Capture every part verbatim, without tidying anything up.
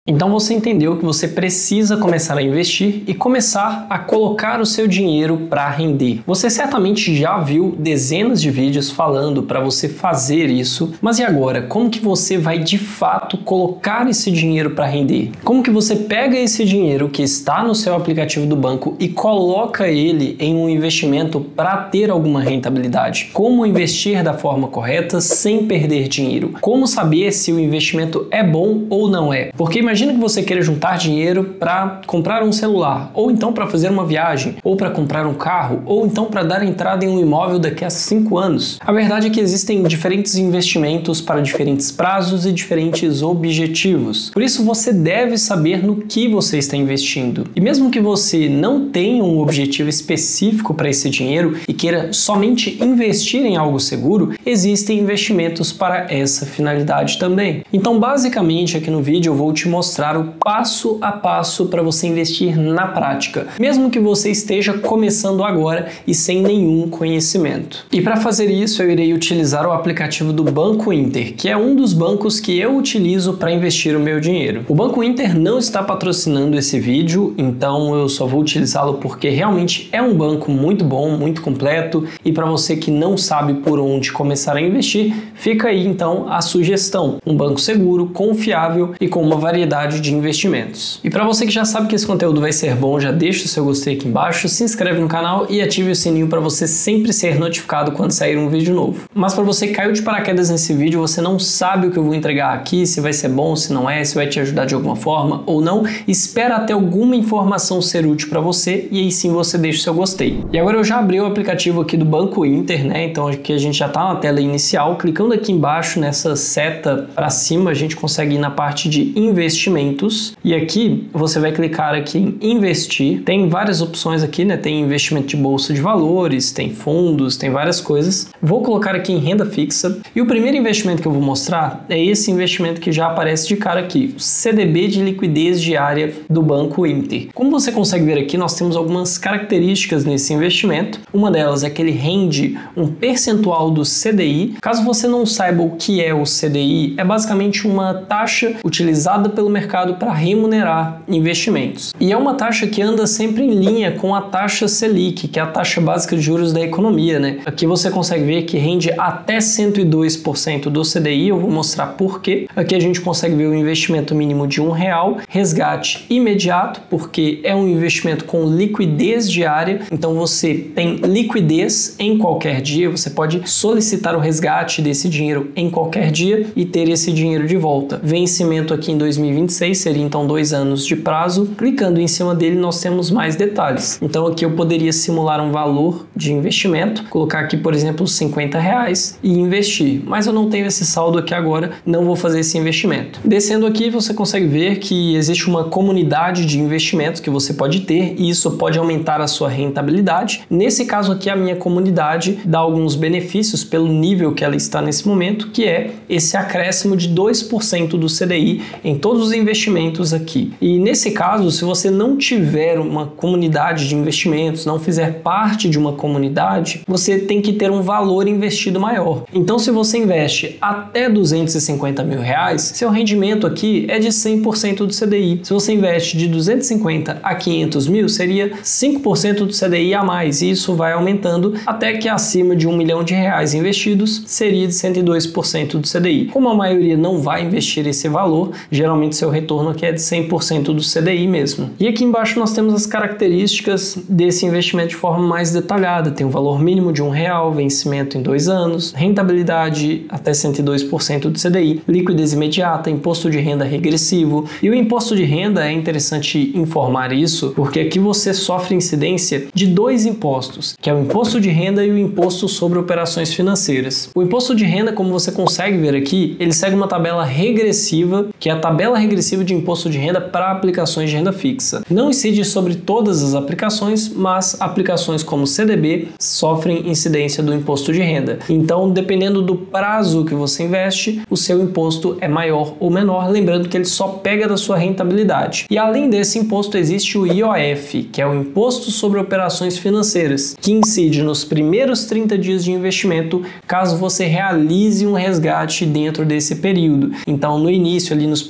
Então você entendeu que você precisa começar a investir e começar a colocar o seu dinheiro para render. Você certamente já viu dezenas de vídeos falando para você fazer isso, mas e agora? Como que você vai de fato colocar esse dinheiro para render? Como que você pega esse dinheiro que está no seu aplicativo do banco e coloca ele em um investimento para ter alguma rentabilidade? Como investir da forma correta sem perder dinheiro? Como saber se o investimento é bom ou não é? Porque imagina que você queira juntar dinheiro para comprar um celular, ou então para fazer uma viagem, ou para comprar um carro, ou então para dar entrada em um imóvel daqui a cinco anos. A verdade é que existem diferentes investimentos para diferentes prazos e diferentes objetivos. Por isso você deve saber no que você está investindo. E mesmo que você não tenha um objetivo específico para esse dinheiro e queira somente investir em algo seguro, existem investimentos para essa finalidade também. Então, basicamente, aqui no vídeo eu vou te mostrar o passo a passo para você investir na prática, mesmo que você esteja começando agora e sem nenhum conhecimento. E para fazer isso eu irei utilizar o aplicativo do Banco Inter, que é um dos bancos que eu utilizo para investir o meu dinheiro. O Banco Inter não está patrocinando esse vídeo, então eu só vou utilizá-lo porque realmente é um banco muito bom, muito completo, e para você que não sabe por onde começar a investir, fica aí então a sugestão. Um banco seguro, confiável e com uma variedade de investimentos. E para você que já sabe que esse conteúdo vai ser bom, já deixa o seu gostei aqui embaixo, se inscreve no canal e ative o sininho para você sempre ser notificado quando sair um vídeo novo. Mas para você que caiu de paraquedas nesse vídeo, você não sabe o que eu vou entregar aqui, se vai ser bom, se não é, se vai te ajudar de alguma forma ou não, espera até alguma informação ser útil para você e aí sim você deixa o seu gostei. E agora eu já abri o aplicativo aqui do Banco Inter, né? Então aqui a gente já está na tela inicial, clicando aqui embaixo nessa seta para cima, a gente consegue ir na parte de investimento. Investimentos, e aqui você vai clicar aqui em investir. Tem várias opções aqui, né? Tem investimento de bolsa de valores, tem fundos, tem várias coisas. Vou colocar aqui em renda fixa e o primeiro investimento que eu vou mostrar é esse investimento que já aparece de cara aqui, o C D B de liquidez diária do Banco Inter. Como você consegue ver aqui, nós temos algumas características nesse investimento. Uma delas é que ele rende um percentual do C D I. Caso você não saiba o que é o C D I, é basicamente uma taxa utilizada pelo mercado para remunerar investimentos. E é uma taxa que anda sempre em linha com a taxa Selic, que é a taxa básica de juros da economia, né? Aqui você consegue ver que rende até cento e dois por cento do C D I, eu vou mostrar por quê. Aqui a gente consegue ver o investimento mínimo de um real, resgate imediato, porque é um investimento com liquidez diária, então você tem liquidez em qualquer dia, você pode solicitar o resgate desse dinheiro em qualquer dia e ter esse dinheiro de volta. Vencimento aqui em dois mil e vinte e seis, seria então dois anos de prazo. Clicando em cima dele nós temos mais detalhes. Então aqui eu poderia simular um valor de investimento, colocar aqui por exemplo cinquenta reais e investir, mas eu não tenho esse saldo aqui agora, não vou fazer esse investimento. Descendo aqui você consegue ver que existe uma comunidade de investimentos que você pode ter e isso pode aumentar a sua rentabilidade. Nesse caso aqui a minha comunidade dá alguns benefícios pelo nível que ela está nesse momento, que é esse acréscimo de dois por cento do C D I em todos os investimentos aqui. E nesse caso, se você não tiver uma comunidade de investimentos, não fizer parte de uma comunidade, você tem que ter um valor investido maior. Então, se você investe até duzentos e cinquenta mil reais, seu rendimento aqui é de cem por cento do C D I. Se você investe de duzentos e cinquenta a quinhentos mil, seria cinco por cento do C D I a mais, e isso vai aumentando até que acima de um milhão de reais investidos seria de cento e dois por cento do C D I. Como a maioria não vai investir esse valor, geralmente seu retorno aqui é de cem por cento do C D I mesmo. E aqui embaixo nós temos as características desse investimento de forma mais detalhada. Tem um valor mínimo de um real, vencimento em dois anos, rentabilidade até cento e dois por cento do C D I, liquidez imediata, imposto de renda regressivo. E o imposto de renda é interessante informar isso, porque aqui você sofre incidência de dois impostos, que é o imposto de renda e o imposto sobre operações financeiras. O imposto de renda, como você consegue ver aqui, ele segue uma tabela regressiva, que é a tabela regressiva de imposto de renda para aplicações de renda fixa. Não incide sobre todas as aplicações, mas aplicações como C D B sofrem incidência do imposto de renda. Então, dependendo do prazo que você investe, o seu imposto é maior ou menor, lembrando que ele só pega da sua rentabilidade. E além desse imposto, existe o I O F, que é o Imposto sobre Operações Financeiras, que incide nos primeiros trinta dias de investimento, caso você realize um resgate dentro desse período. Então, no início, ali nos primeiros dias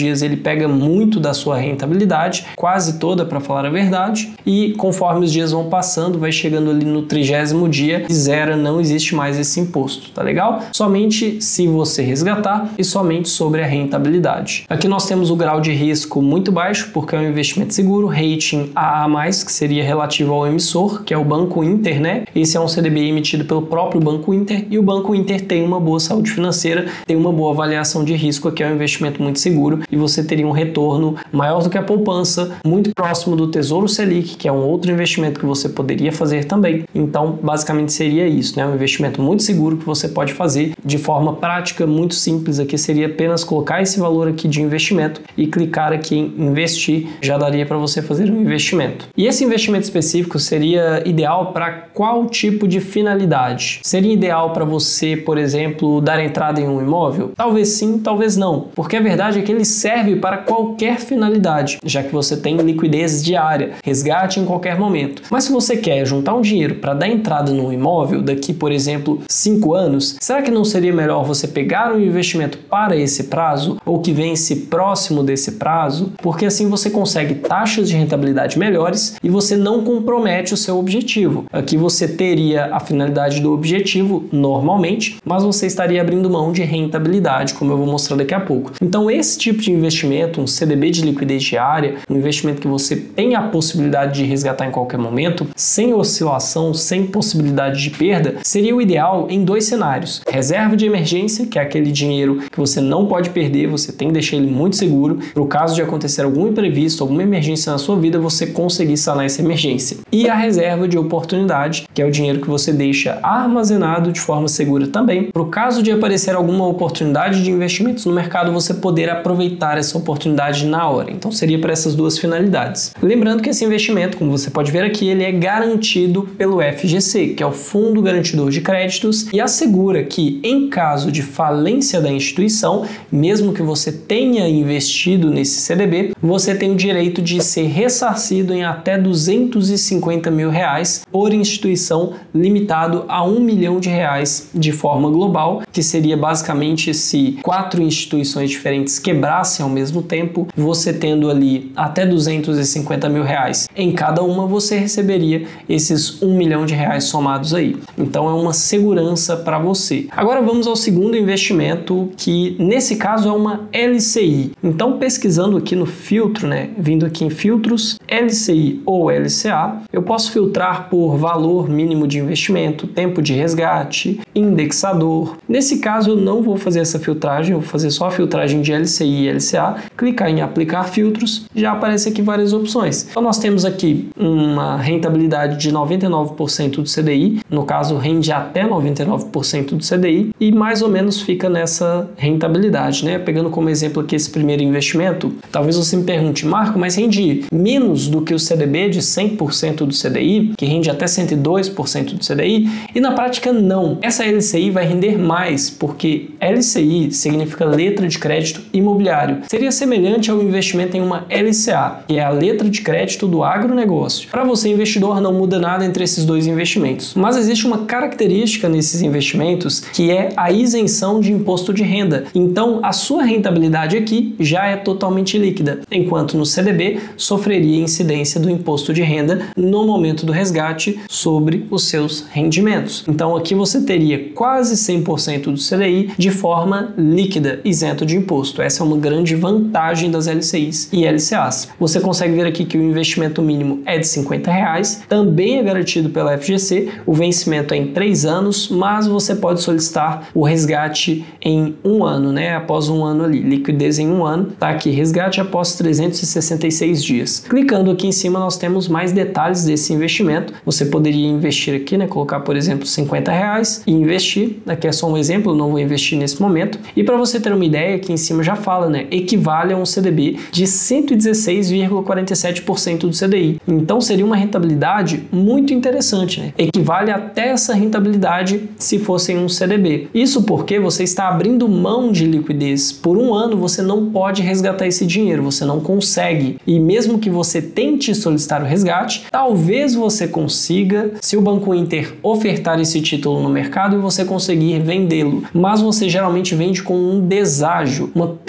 dias ele pega muito da sua rentabilidade, quase toda para falar a verdade, e conforme os dias vão passando, vai chegando ali no trigésimo dia e zero, não existe mais esse imposto, tá legal? Somente se você resgatar e somente sobre a rentabilidade. Aqui nós temos o grau de risco muito baixo, porque é um investimento seguro, rating A A mais, que seria relativo ao emissor, que é o Banco Inter, né? Esse é um C D B emitido pelo próprio Banco Inter, e o Banco Inter tem uma boa saúde financeira, tem uma boa avaliação de risco, aqui é um investimento muito seguro, e você teria um retorno maior do que a poupança, muito próximo do Tesouro Selic, que é um outro investimento que você poderia fazer também. Então, basicamente seria isso, né? Um investimento muito seguro que você pode fazer de forma prática, muito simples. Aqui seria apenas colocar esse valor aqui de investimento e clicar aqui em investir, já daria para você fazer um investimento. E esse investimento específico seria ideal para qual tipo de finalidade? Seria ideal para você, por exemplo, dar entrada em um imóvel? Talvez sim, talvez não, porque a verdade é que ele serve para qualquer finalidade, já que você tem liquidez diária, resgate em qualquer momento. Mas se você quer juntar um dinheiro para dar entrada num imóvel daqui, por exemplo, cinco anos, será que não seria melhor você pegar um investimento para esse prazo ou que vence próximo desse prazo? Porque assim você consegue taxas de rentabilidade melhores e você não compromete o seu objetivo. Aqui você teria a finalidade do objetivo normalmente, mas você estaria abrindo mão de rentabilidade, como eu vou mostrar daqui a pouco. Então esse tipo de investimento, um C D B de liquidez diária, um investimento que você tem a possibilidade de resgatar em qualquer momento, sem oscilação, sem possibilidade de perda, seria o ideal em dois cenários. Reserva de emergência, que é aquele dinheiro que você não pode perder, você tem que deixar ele muito seguro, para o caso de acontecer algum imprevisto, alguma emergência na sua vida, você conseguir sanar essa emergência. E a reserva de oportunidade, que é o dinheiro que você deixa armazenado de forma segura também, para o caso de aparecer alguma oportunidade de investimentos no mercado, você poder aproveitar essa oportunidade na hora. Então seria para essas duas finalidades. Lembrando que esse investimento, como você pode ver aqui, ele é garantido pelo F G C, que é o Fundo Garantidor de Créditos, e assegura que, em caso de falência da instituição, mesmo que você tenha investido nesse C D B, você tem o direito de ser ressarcido em até duzentos e cinquenta mil reais por instituição, limitado a um milhão de reais de forma global, que seria basicamente se quatro instituições diferentes quebrassem ao mesmo tempo, você tendo ali até duzentos e cinquenta mil reais em cada uma, você receberia esses um milhão de reais somados aí. Então é uma segurança para você. Agora vamos ao segundo investimento, que nesse caso é uma L C I. Então pesquisando aqui no filtro, né, vindo aqui em filtros, L C I ou L C A, eu posso filtrar por valor mínimo de investimento, tempo de resgate, indexador. Nesse caso eu não vou fazer essa filtragem, eu vou fazer só a filtragem de L C I e L C A, clicar em aplicar filtros, já aparece aqui várias opções. Então nós temos aqui uma rentabilidade de noventa e nove por cento do C D I, no caso rende até noventa e nove por cento do C D I, e mais ou menos fica nessa rentabilidade, né? Pegando como exemplo aqui esse primeiro investimento, talvez você me pergunte, Marco, mas rende menos do que o C D B de cem por cento do C D I, que rende até cento e dois por cento do C D I? E na prática não. Essa L C I vai render mais, porque L C I significa letra de crédito imobiliário. Seria semelhante ao investimento em uma L C A, que é a letra de crédito do agronegócio. Para você, investidor, não muda nada entre esses dois investimentos. Mas existe uma característica nesses investimentos, que é a isenção de imposto de renda. Então, a sua rentabilidade aqui já é totalmente líquida, enquanto no C D B sofreria incidência do imposto de renda no momento do resgate sobre os seus rendimentos. Então, aqui você teria quase cem por cento do C D I de forma líquida, isento de imposto. Essa é uma grande vantagem das L C Is e L C As. Você consegue ver aqui que o investimento mínimo é de cinquenta reais, também é garantido pela F G C, o vencimento é em três anos, mas você pode solicitar o resgate em um ano, né? Após um ano ali, liquidez em um ano, tá aqui, resgate após trezentos e sessenta e seis dias. Clicando aqui em cima, nós temos mais detalhes desse investimento. Você poderia investir aqui, né? Colocar, por exemplo, cinquenta reais e investir. Aqui é só um exemplo, eu não vou investir nesse momento. E para você ter uma ideia, aqui em cima já fala, né? Equivale a um C D B de cento e dezesseis vírgula quarenta e sete por cento do C D I. Então seria uma rentabilidade muito interessante, né? Equivale até essa rentabilidade se fosse em um C D B. Isso porque você está abrindo mão de liquidez. Por um ano você não pode resgatar esse dinheiro, você não consegue. E mesmo que você tente solicitar o resgate, talvez você consiga se o Banco Inter ofertar esse título no mercado e você conseguir vendê-lo. Mas você geralmente vende com um deságio, uma perda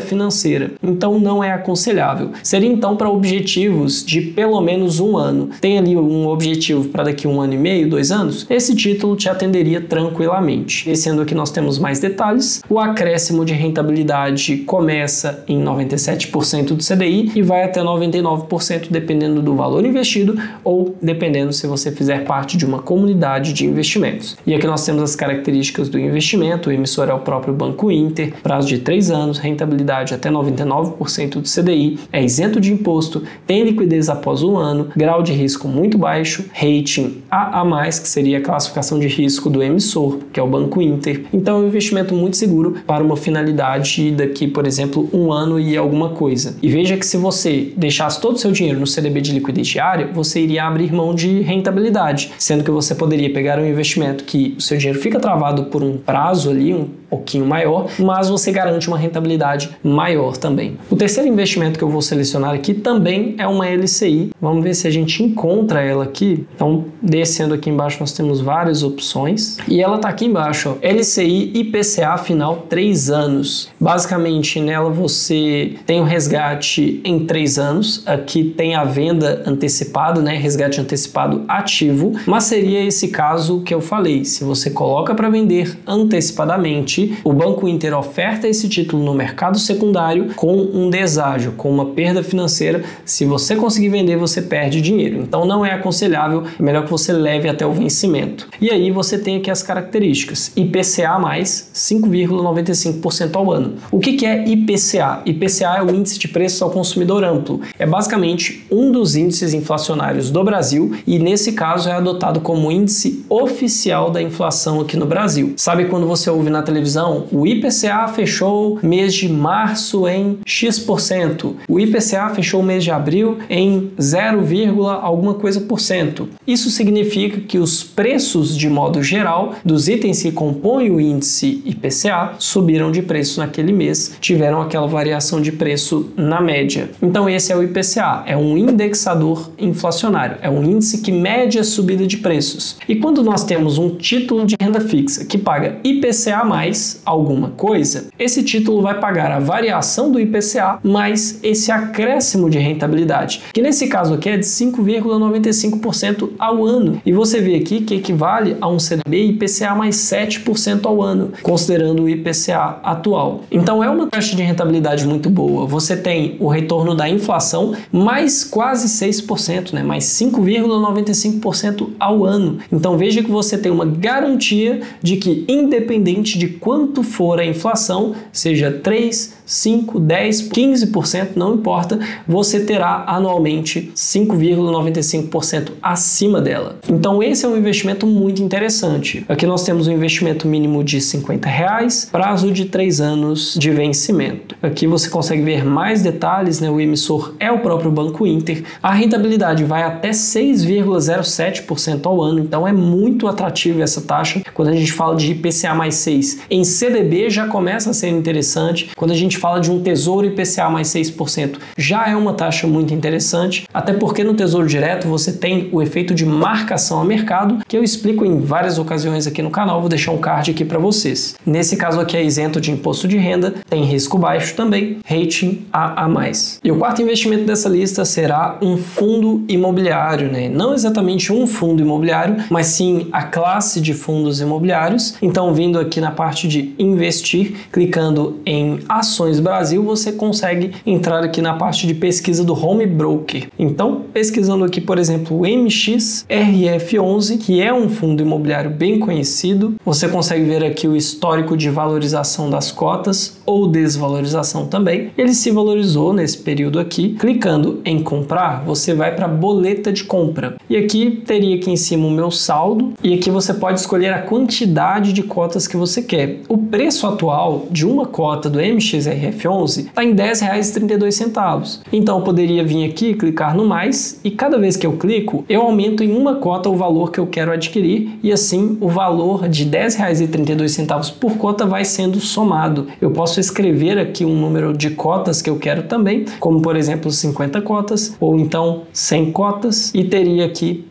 financeira, então não é aconselhável. Seria então para objetivos de pelo menos um ano. Tem ali um objetivo para daqui a um ano e meio, dois anos? Esse título te atenderia tranquilamente. E sendo que nós temos mais detalhes, o acréscimo de rentabilidade começa em noventa e sete por cento do C D I e vai até noventa e nove por cento dependendo do valor investido ou dependendo se você fizer parte de uma comunidade de investimentos. E aqui nós temos as características do investimento. O emissor é o próprio Banco Inter, prazo de três anos, rentabilidade até noventa e nove por cento do C D I, é isento de imposto, tem liquidez após um ano, grau de risco muito baixo, rating A A mais, que seria a classificação de risco do emissor, que é o Banco Inter. Então é um investimento muito seguro para uma finalidade daqui, por exemplo, um ano e alguma coisa. E veja que se você deixasse todo o seu dinheiro no C D B de liquidez diária, você iria abrir mão de rentabilidade, sendo que você poderia pegar um investimento que o seu dinheiro fica travado por um prazo ali, um pouquinho maior, mas você garante uma rentabilidade maior também. O terceiro investimento que eu vou selecionar aqui também é uma L C I. Vamos ver se a gente encontra ela aqui. Então, descendo aqui embaixo, nós temos várias opções. E ela está aqui embaixo, ó, L C I I P C A final três anos. Basicamente, nela você tem o resgate em três anos. Aqui tem a venda antecipada, né? Resgate antecipado ativo. Mas seria esse caso que eu falei. Se você coloca para vender antecipadamente, o Banco Inter oferta esse título no mercado secundário com um deságio, com uma perda financeira. Se você conseguir vender, você perde dinheiro. Então não é aconselhável, é melhor que você leve até o vencimento. E aí você tem aqui as características. I P C A mais cinco vírgula noventa e cinco por cento ao ano. O que que é I P C A? I P C A é o Índice de Preços ao Consumidor Amplo. É basicamente um dos índices inflacionários do Brasil e nesse caso é adotado como índice oficial da inflação aqui no Brasil. Sabe quando você ouve na televisão o I P C A fechou mês de março em X por cento, o I P C A fechou o mês de abril em zero, alguma coisa por cento. Isso significa que os preços de modo geral dos itens que compõem o índice I P C A subiram de preço naquele mês, tiveram aquela variação de preço na média. Então esse é o I P C A, é um indexador inflacionário, é um índice que mede a subida de preços. E quando nós temos um título de renda fixa que paga I P C A mais alguma coisa, esse título vai pagar a variação do I P C A mais esse acréscimo de rentabilidade, que nesse caso aqui é de cinco vírgula noventa e cinco por cento ao ano. E você vê aqui que equivale a um C D B I P C A mais sete por cento ao ano, considerando o I P C A atual. Então é uma taxa de rentabilidade muito boa. Você tem o retorno da inflação mais quase seis por cento, né? Mais cinco vírgula noventa e cinco por cento ao ano. Então veja que você tem uma garantia de que, independente de quanto for a inflação, seja três, cinco, dez, quinze por cento, não importa, você terá anualmente cinco vírgula noventa e cinco por cento acima dela. Então esse é um investimento muito interessante. Aqui nós temos um investimento mínimo de cinquenta reais, prazo de três anos de vencimento. Aqui você consegue ver mais detalhes, né? O emissor é o próprio Banco Inter. A rentabilidade vai até seis vírgula zero sete por cento ao ano, então é muito atrativa essa taxa. Quando a gente fala de I P C A mais seis em C D B já começa a ser interessante. Quando a gente fala de um tesouro I P C A mais seis por cento, já é uma taxa muito interessante, até porque no Tesouro Direto você tem o efeito de marcação a mercado, que eu explico em várias ocasiões aqui no canal, vou deixar um card aqui para vocês. Nesse caso aqui é isento de imposto de renda, tem risco baixo também, rating A A mais. E o quarto investimento dessa lista será um fundo imobiliário, né? Não exatamente um fundo imobiliário, mas sim a classe de fundos imobiliários. Então, vindo aqui na parte de investir, clicando em Ações Brasil, você consegue entrar aqui na parte de pesquisa do Home Broker. Então, pesquisando aqui, por exemplo, o M X R F onze, que é um fundo imobiliário bem conhecido, você consegue ver aqui o histórico de valorização das cotas ou desvalorização também. Ele se valorizou nesse período aqui. Clicando em comprar, você vai para a boleta de compra. E aqui teria aqui em cima o meu saldo e aqui você pode escolher a quantidade de cotas que você quer. O preço atual de uma cota do M X R F onze está em dez reais e trinta e dois centavos. Então eu poderia vir aqui, clicar no mais e cada vez que eu clico, eu aumento em uma cota o valor que eu quero adquirir e assim o valor de dez reais e trinta e dois centavos por cota vai sendo somado. Eu posso escrever aqui um número de cotas que eu quero também, como por exemplo cinquenta cotas ou então cem cotas e teria aqui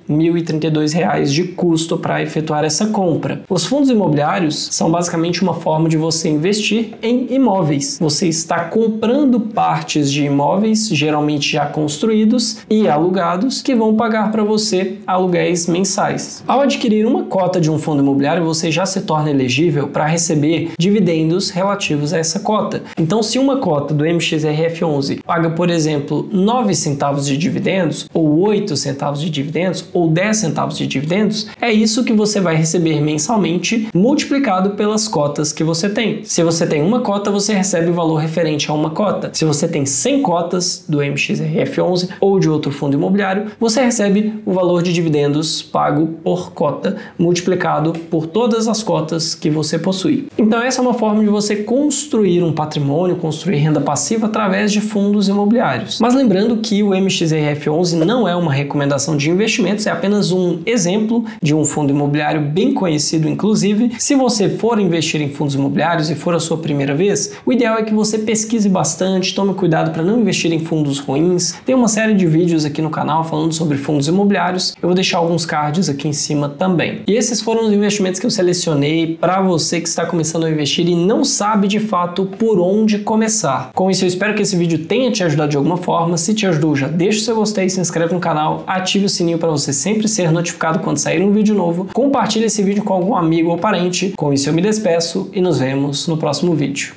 mil e trinta e dois reais de custo para efetuar essa compra. Os fundos imobiliários são basicamente uma forma de você investir em imóveis. Você está comprando partes de imóveis, geralmente já construídos e alugados, que vão pagar para você aluguéis mensais. Ao adquirir uma cota de um fundo imobiliário, você já se torna elegível para receber dividendos relativos a essa cota. Então, se uma cota do M X R F onze paga, por exemplo, nove centavos de dividendos, ou oito centavos de dividendos, ou dez centavos de dividendos, é isso que você vai receber mensalmente, multiplicado pelas cotas que você tem. Se você tem uma cota, você recebe o valor referente a uma cota. Se você tem cem cotas do M X R F onze ou de outro fundo imobiliário, você recebe o valor de dividendos pago por cota, multiplicado por todas as cotas que você possui. Então essa é uma forma de você construir um patrimônio, construir renda passiva através de fundos imobiliários. Mas lembrando que o M X R F onze não é uma recomendação de investimentos, é apenas um exemplo de um fundo imobiliário bem conhecido, inclusive. Se você for investir em fundos imobiliários e for a sua primeira vez, o ideal é que você pesquise bastante, tome cuidado para não investir em fundos ruins. Tem uma série de vídeos aqui no canal falando sobre fundos imobiliários, eu vou deixar alguns cards aqui em cima também. E esses foram os investimentos que eu selecionei para você que está começando a investir e não sabe de fato por onde começar. Com isso, eu espero que esse vídeo tenha te ajudado de alguma forma. Se te ajudou, já deixa o seu gostei, se inscreve no canal, ative o sininho para você sempre ser notificado quando sair um vídeo novo. Compartilhe esse vídeo com algum amigo ou parente. Com isso, eu me despeço e nos vemos no próximo vídeo.